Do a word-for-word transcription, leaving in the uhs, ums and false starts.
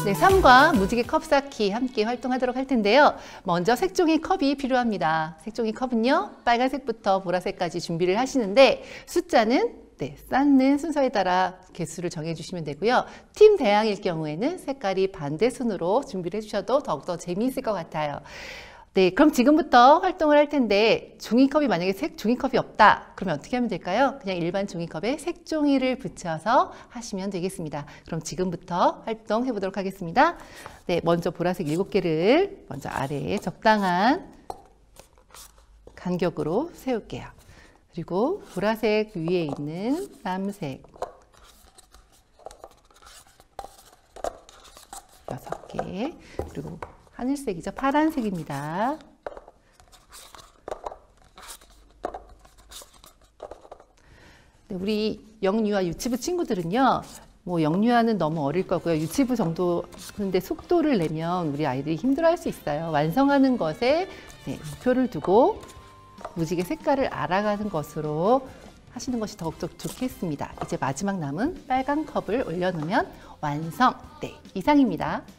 네, 삼과 무지개 컵 쌓기 함께 활동하도록 할 텐데요. 먼저 색종이 컵이 필요합니다. 색종이 컵은요, 빨간색부터 보라색까지 준비를 하시는데 숫자는 네, 쌓는 순서에 따라 개수를 정해주시면 되고요. 팀 대항일 경우에는 색깔이 반대 순으로 준비를 해주셔도 더욱더 재미있을 것 같아요. 네, 그럼 지금부터 활동을 할 텐데 종이컵이 만약에 색 종이컵이 없다. 그러면 어떻게 하면 될까요? 그냥 일반 종이컵에 색종이를 붙여서 하시면 되겠습니다. 그럼 지금부터 활동해 보도록 하겠습니다. 네, 먼저 보라색 일곱 개를 먼저 아래에 적당한 간격으로 세울게요. 그리고 보라색 위에 있는 남색 여섯 개, 그리고 하늘색이죠. 파란색입니다. 네, 우리 영유아 유치부 친구들은요, 뭐 영유아는 너무 어릴 거고요. 유치부 정도 근데 속도를 내면 우리 아이들이 힘들어할 수 있어요. 완성하는 것에 네, 목표를 두고 무지개 색깔을 알아가는 것으로 하시는 것이 더욱더 좋겠습니다. 이제 마지막 남은 빨간 컵을 올려놓으면 완성! 네, 이상입니다.